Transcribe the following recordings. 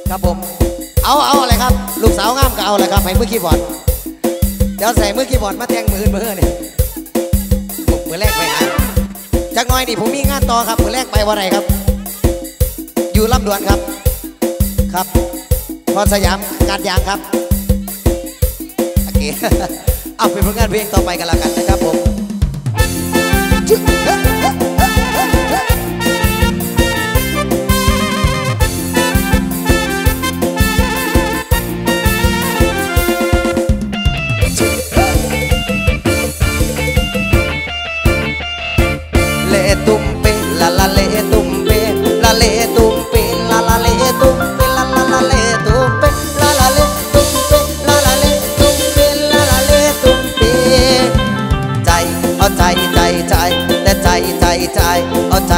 ครับผมเอาอะไรครับลูกสาวงามก็เอาอะไรครับให้มือคีย์บอร์ดเดี๋ยวใส่มือคีย์บอร์ดมาแทงมือเนี่ยมือแรกไปหาจากน้อยนี่ผมมีงานต่อครับมือแรกไปวันไหนครับอยู่ลำดวนครับครับพรสยามการยางครับโอเคเอาเป็นผลงานเพลงต่อไปกันแล้วกันนะครับผมเลตุ้มเปละละเลตุ้มเปละเลตุ้มเปละละเลตุ้มเปละละละเลตุ้มเปละละเลตุ้มเปละละเลตุ้มเปละละเลตุ้มเปใจเอาใจแต่ใจเอาใจ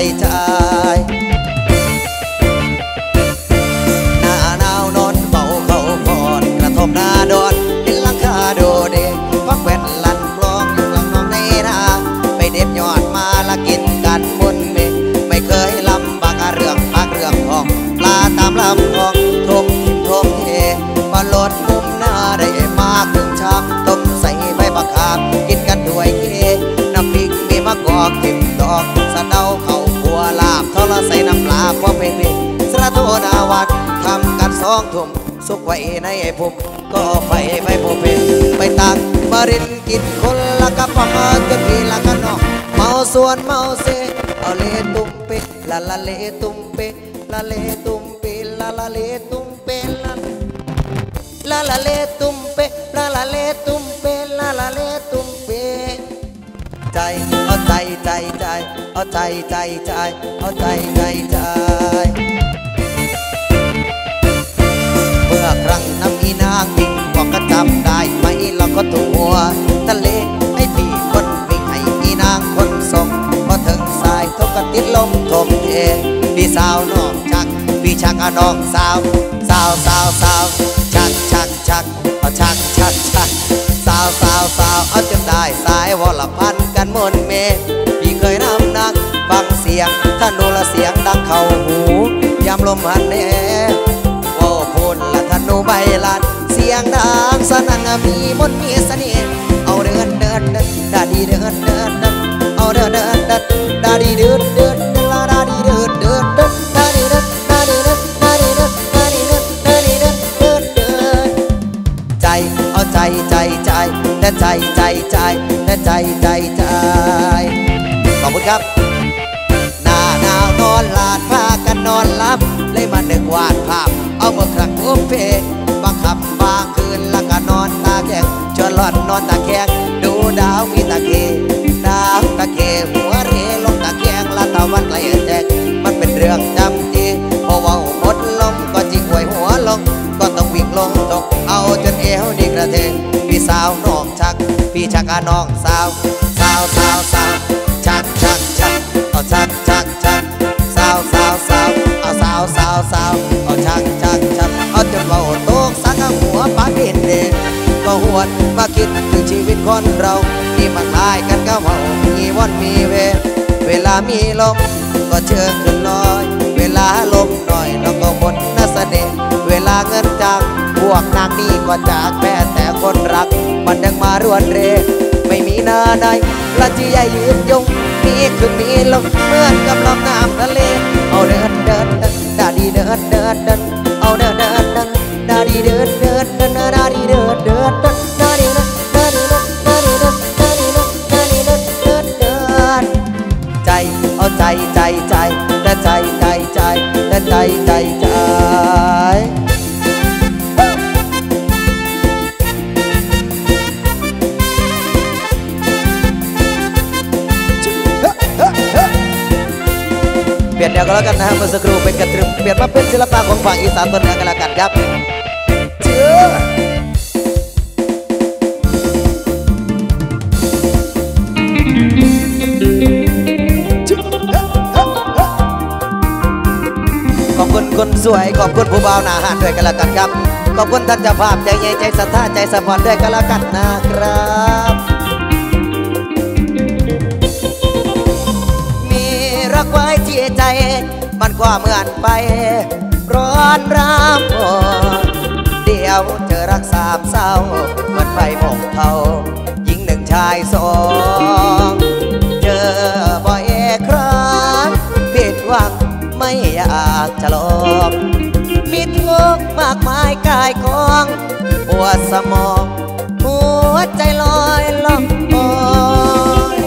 หน้าหนาวนอนเบาเขาพอนกระทบหน้าดอนเป็นหลังคาโดเดพักแว่นลั่นกลองอยู่หลังน้องในนาไปเด็ดยอดมาละกินกันมุนเมไม่เคยลำบากเรื่องปากเรื่องทองปลาตามลำคลองทุ่มเทมาลดมุมหน้าได้มาครึ่งชามต้มใส่ใบมะขามกินกันด้วยเคน้ำพริกมีมะกอกทิมดอกสะเดาเข่าบัวลาบทอดใส่น้ำปลาพอเพลงสระโทนาวัดทำกัน2 ทุ่มสุกไว้ในผมก็ไปผมไปตักมารินกินคนละกระป๋องจนพี่ละกันนอกเมาส่วนเมาเซเอาเลตุ้มเปละละเลตุ้มเปละเลตุ้มเปละละเลตุ้มเปละละเลตุ้มเปละละเลตุ้มเปละละเลตุ้มเปใจเอาใจเอาใจเอาใจเมื่อครั้งน้ำอีนางวิ่งบอกก็จำได้ไหมเราก็ตัวทะเลให้พี่คนวิ่งให้อีนางคนส่งพอถึงสายทบกติดลมทมเทพี่สาวน้องชักพี่ชักน้องสาวชักเอาชักสาวเอาจนได้สายวรพันกันมนเมพี่เคยนำนักฟังเสียงท่านดูละเสียงดังเข้าหูยามลมหันแน่โอ้พูดละท่านดูใบลัดเสียงดังสนั่นมีมนมีเสน่ห์เอาเดินดาดีเดินเอาเดินดาดีเดินลาดาดีเดินดาดีเดินใจเอาใจแต่ใจแต่ใจขอบคุณครับหน้าหนาวนอนลาดพากันนอนหลับเลยมานึกวาดภาพเอาเมื่อครั้งอุ้มเพบางค่ำบางคืนแล้วก็นอนตาแข็งชวนหลอนนอนตาแข็งดูดาวมีตาเคหัวเรลงตาแข็งละตะวันไกลแจกมันเป็นเรื่องจำจีพอว่าหมดลมก็จิงหวยหัวลงก็ต้องวิ่งลงตกเอาจนเอวดีกระเทงพี่สาวน้องชักพี่ชักน้องสาวชักเอาชักสาวเอาสาวเอาชักเอาจนว่าโตกสักหัวปากดินเด็กก็หวนมาคิดถึงชีวิตคนเราที่มันคล้ายกันก็เมามีวันมีเวลามีลมก็เชิญขึ้นลอยเวลาลมหน่อยเราก็หมดน่าเสน่ห์เวลาเงินจากพวกนางนี่ก็จากแม่แต่คนรักมันยังมารวนเรไม่มีหน้าใดละที่ใหญ่ยืนยงมีขึ้นมีลงเหมือนกับลำน้ำทะเลเอาเดินดาดีเดินเอาเดินดาดีเดินดาดีเดินดาดีใจเอาใจแต่ใจแต่ใจเปลี่ยนแนวกันแล้วกันนะฮะเมื่อสักครู่เป็นกระตรึมเปลี่ยนมาเป็นศิลปะของฝั่งอีสานต้นเหนือกันแล้วกันครับขอบคุณคนสวยขอบคุณผู้บ่าวหน้าหาดด้วยกันแล้วกันครับขอบคุณท่านเจ้าภาพใจใหญ่ใจศรัทธาใจสปอร์ตด้วยกันแล้วกันนะครับรักไว้ที่ใจมันก็เหมือนไปร้อนรำหมดเดี๋ยวเจอรักสามเศร้าเหมือนไฟหมกเผาหญิงหนึ่งชายสองเจอบ่อยครั้งผิดหวังไม่อยากจะลองมีทุกข์มากมายกายกองปวดสมองหัวใจลอยล่องลอย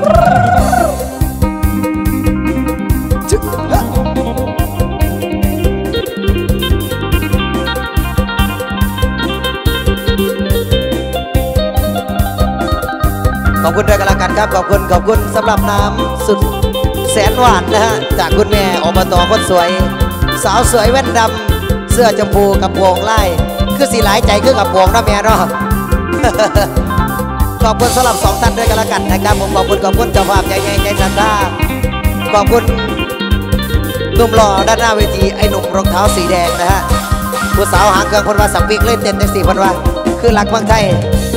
ขอบคุณด้วยกันละกันครับขอบคุณสำหรับน้ำสุดแสนหวานนะฮะจากคุณแม่อบตคนสวยสาวสวยแว่นดำเสื้อชมพูกับพวงไล่คือสีหลายใจคือกับพวงนะแม่เนาะ ขอบคุณสำหรับ2ท่านด้วยกันละกันนะครับผมขอบคุณเจ้าภาพใจทันท่าขอบคุณหนุ่มหล่อด้านหน้าเวทีไอ้หนุ่มรองเท้าสีแดงนะฮะผู้สาวหางเครื่องคนว่าสักปีกเล่นเต้นใน4คนว่าคือหลักเมืองไทย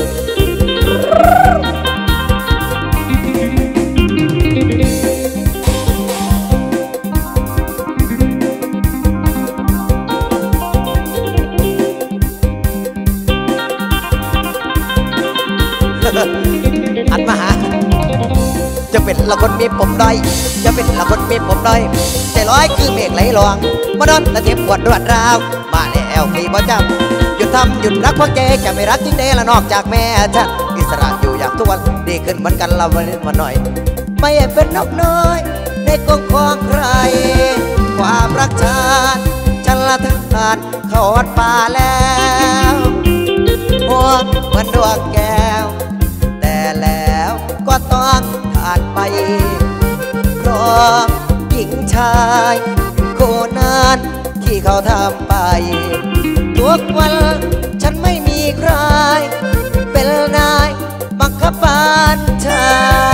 หันมาหาจะเป็นละคนมีผมด้อยจะเป็นละคนมีผมด้อยใจร้อยคือเมฆไหลลวงมาดอนละเทียบปวดรวดราวมาแล้วพี่บ่จำหยุดทำหยุดรักเพราะเจจะไม่รักจริงเดละนอกจากแม่ฉันอิสระอยู่อย่างทุกวันดีขึ้นเหมือนกันละวันนี้มาหน่อยไม่เป็นนกน้อยในกองของใครความรักฉันละทั้งผ่านเข้าวัดป่าแล้วห่วงเหมือนดวงแก้วแต่แล้วก็ต้องผ่านไปเพราะหญิงชายคนนั้นที่เขาทำไปทุกวันฉันไม่มีใครเป็นนายบังคับบัญชา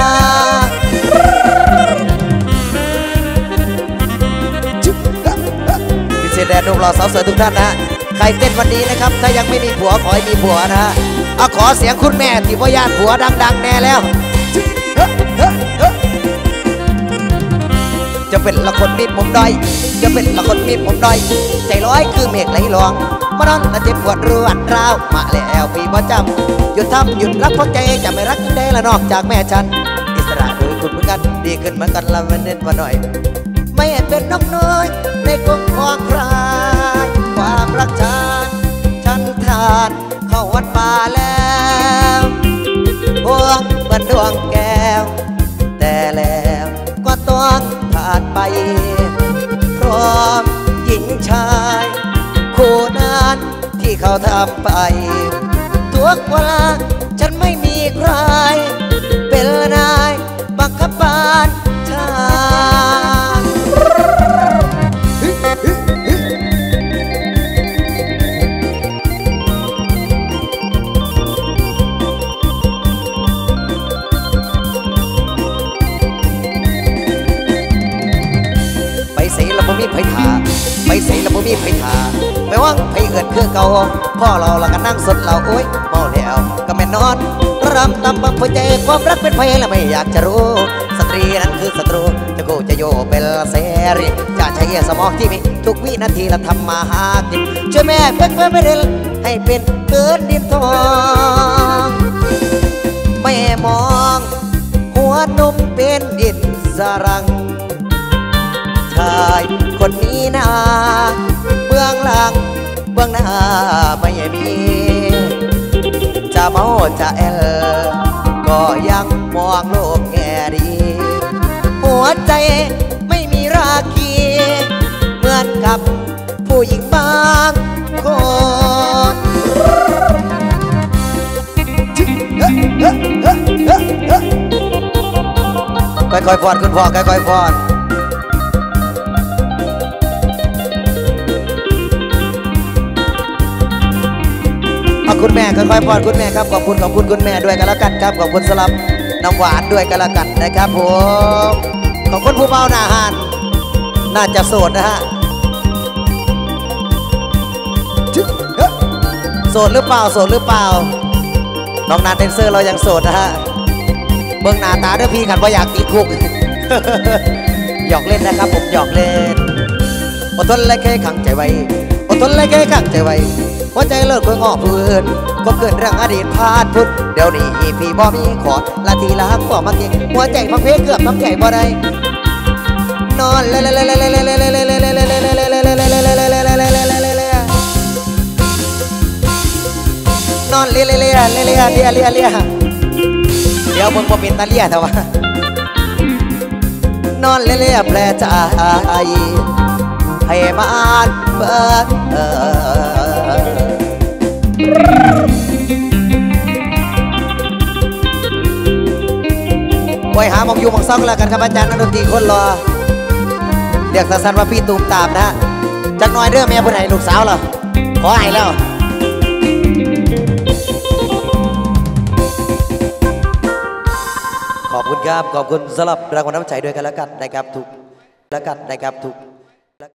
พิเศษแดนนุ่มหล่อสาวสวยทุกท่านนะใครเต้นวันนี้นะครับถ้ายังไม่มีผัวขอให้มีผัวนะฮะเอาขอเสียงคุณแม่ที่พ่อญาติผัวดังๆแน่แล้วจะเป็นละคนมีผมด้อยจะเป็นละคนมีผมด้อยใจร้อยคือเมฆไหลลวงมานอนละเจ็บปวดรวดร้าวมาแล้วพี่บ่จำหยุดทำหยุดรักเพราะใจจะไม่รักได้ละนอกจากแม่ฉันอิสระโดยคุณเหมือนกันดีขึ้นเหมือนกันละวันเน้นมาหน่อยไม่เป็นนกน้อยในกองของใครความรักฉันทานเข้าวัดป่าแล้วห่วงเหมือนดวงแก้วแต่แล้วก็ต้องผ่านไปพร้อมหญิงชายคู่นั้นที่เขาทำไปทุกเวลาฉันไม่มีใครเป็นนายบังคับบัญชามีไผถาไปใส่ละบ่มีไผถาไม่ว่างไผเกิดคือเก่าพ่อเราละกันนั่งสดเราโอ้ยเมาแล้วก็แม่นอนรำตำบังหัวใจความรักเป็นไผและไม่อยากจะรู้สตรีนั้นคือศัตรูจะโกจะโยเป็นเสรีจะใช้สมองที่มีทุกวินาทีละทำมาหากินช่วยแม่เพื่อไม่ได้ให้เป็นเกินดินทองแม่มองหัวนมเป็นอินสรังชายคนนี้นาเบื้องหลังเบื้องหน้าไม่มีจะเมาจะแอลก็ยังมองโลกแง่ดีหัวใจไม่มีราคีเหมือนกับผู้หญิงบางคนค่อยๆฟอนคุณพ่อค่อยๆฟอนคุณแม่ค่อยๆพอดคุณแม่ครับขอบคุณคุณแม่ด้วยกันแล้วกันครับขอบคุณสำหรับน้ำหวานด้วยกันแล้วกันนะครับผมขอบคุณผู้เมาหน้าหานน่าจะโสดนะฮะโสดหรือเปล่าน้องนาเดนเซอร์เรายังโสดนะฮะเบื้องหน้าตาด้วยพี่ขันว่าอยากติดคุก หยอกเล่นนะครับผมหยอกเล่นอดทนและแค่ขังใจไว้อดทนและแค่ขังใจไว้หัวใจเลิกคอยอ้อพื้นก็เกินเรื่องอดีตผ่านพุทธเดี๋ยวนี้พี่บ่มีขอดละทีละก็มาเก่งหัวใจพังเพเกือบทำใจบ่ได้นอนเล่นอนเลี้ยเดี๋ยวมึงบ่เป็นตาเลี้ยเถอะวะนอนเลี้ยแปลใจให้มาอ่านเปิดไว้หามองอยู่มองซ่องแล้วกันครับอาจารย์นักดนตรีคนรอเรียกสั้นๆว่าพี่ตูมตามนะจักหน่อยเรื่องเมียผู้ไหนลูกสาวเหรอขอให้แล้วขอบคุณครับขอบคุณสำหรับรางวัลน้ำใจด้วยกันแล้วกันนะครับทุก